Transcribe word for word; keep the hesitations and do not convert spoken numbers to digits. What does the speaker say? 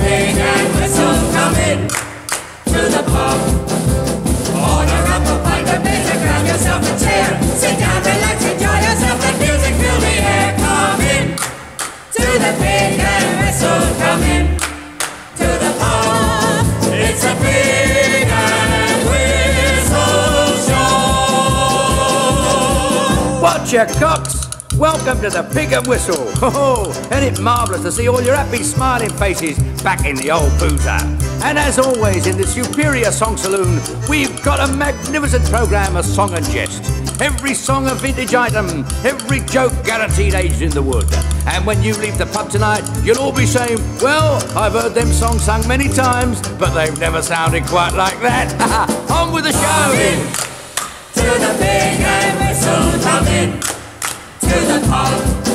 pig and whistle, come in to the pub. Order up a pint of beer, grab yourself a chair, sit down, relax, enjoy yourself, let music fill the air. Come in to the pig and whistle, come in to the pub. It's a pig and whistle show. Watch your cocks! Welcome to the Pig and Whistle. Oh, and it's marvellous to see all your happy smiling faces back in the old boozer. And as always in the superior song saloon, we've got a magnificent programme of song and jest. Every song a vintage item, every joke guaranteed aged in the wood. And when you leave the pub tonight, you'll all be saying, well, I've heard them songs sung many times, but they've never sounded quite like that. On with the show! Come in to the Pig and Whistle, come in to the pub.